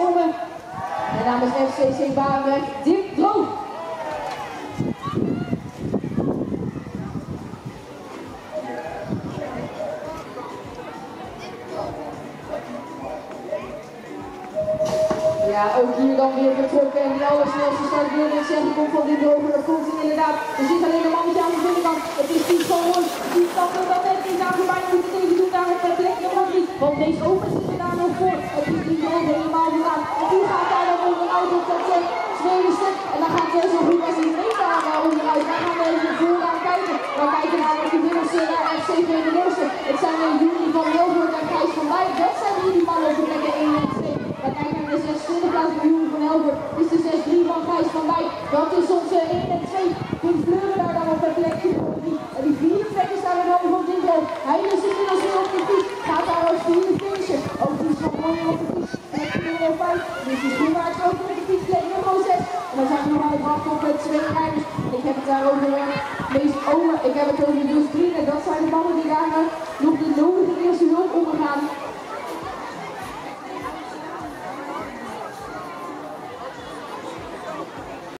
Ome. En namens FCC Barendrecht, Dirk Droog. Ja, ook hier dan weer vertrokken en die allersnelste start wil ik zeggen, komt van dit over, dat komt hij inderdaad. Er zit alleen een mannetje aan de binnenkant, het is Piet van Hoorn, die kan er dan net niet aan, bijna moet het even doen, daar het plek nog niet, want deze open zit er daar nog voor. Het is niet gewoon helemaal gedaan, en die gaat daar dan onderuit op dat tweede stuk, en dan gaat het zo goed als die twee daar onderuit. Dan gaan we even vooraan kijken, dan kijken we naar de binnenste naar FCV de Noorste. Het zijn de Juni van Helvoort en Gijs van Dijk, dat zijn die mannen op de plekken 1 en 2. Dan kijken we naar de 26 plaats van Juni van Helvoort, is de 6-3 van Gijs van Dijk. Dat is onze 1 en 2. Pim Fleuren daar dan op het plekje voor 3. En die vierde plek is daar dan van Dingo. Hij is inmiddels weer op de fiets, gaat daar als vierde finisher. Ook die is van Ronnie op de fiets, plekje nummer 5. Dus die Schoenwaarts ook op de fiets, plek nummer 6. En dan zijn we nog aan het wachten op het twee rijders. Ik heb het daar over Mees Ome, ik heb het over Niels Green. En dat zijn de mannen die daar